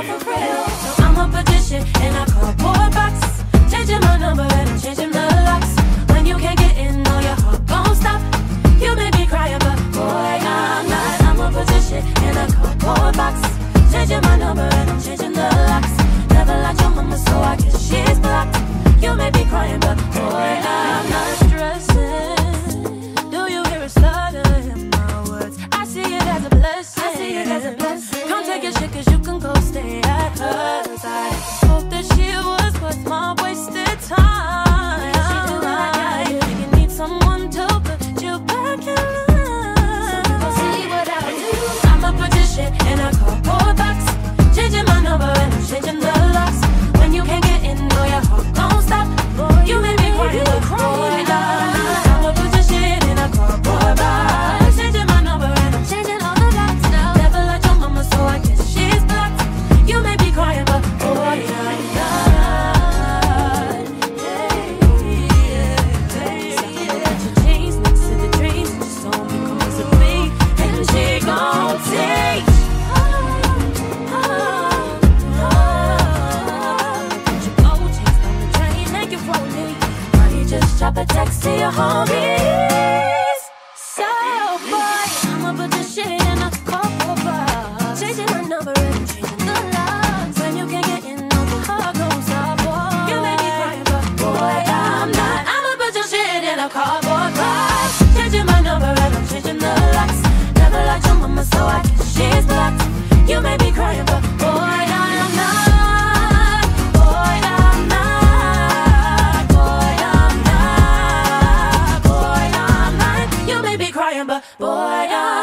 for real. So I'ma put this shit in a cardboard box. Changing my number and I'm changing the locks. When you can't get in, no, your heart gon' stop. You may be crying, but boy, I'm not. I'ma put this shit in a cardboard box. Changing my number and I'm changing the locks. Never like your mama, so I guess she's blocked. You may be crying, but boy, I'm not stressing. Do you hear it stutter in my words? I see it as a blessing. I see it as a blessing. Come take your shit, cause you can go stay at hers. I hope that she was worth my wasted time. You need someone to put you back in line. So see what I do. I'ma put this shit in a cardboard box. Changing my number and I'm changing the locks. When you can't get in, no, your heart don't stop. You made me cry, I'ma put this shit in a cardboard box. Changing my number and I'm changing all the locks now. Never like your mama, so I guess she's blocked. You may be crying, but boy, I'm not. Your jeans next to the dreams that you saw me cause of me. And she gon' take. Just drop a text to your homies. So boy, I'ma put this shit in a cardboard box. Changing my number and I'm changing the locks. When you can't get in, no, the heart goes stop. You make me cry, but boy, I'm not. I'ma put your shit in a cardboard box. Changing my number and I'm changing the locks. Never like your mama, so I guess she's blocked. You may be crying, but boy, I'm not. But boy,